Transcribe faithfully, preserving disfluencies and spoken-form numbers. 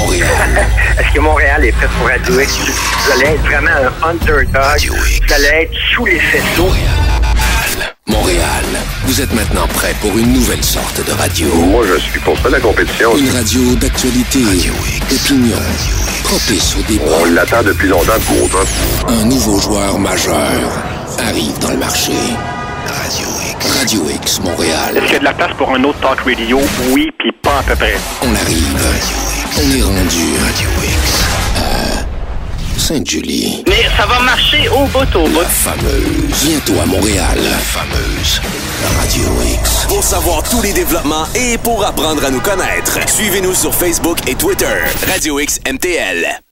Montréal. Est-ce que Montréal est prêt pour Radio X? Vous allez être vraiment un underdog. Vous allez être sous les faisceaux. Montréal. Montréal. Vous êtes maintenant prêt pour une nouvelle sorte de radio. Moi, je suis pour ça la compétition. Une radio d'actualité, d'opinion, propice au débat. On l'attend depuis longtemps pour autant. Un nouveau joueur majeur arrive dans le marché. Radio X. Radio X Montréal. Est-ce qu'il y a de la place pour un autre talk radio? Oui, puis pas à peu près. On arrive. On est rendu. Radio X. À Sainte-Julie. Mais ça va marcher au bout, au bout. La fameuse. Bientôt à Montréal. La fameuse. Radio X. Pour savoir tous les développements et pour apprendre à nous connaître, suivez-nous sur Facebook et Twitter. Radio X M T L.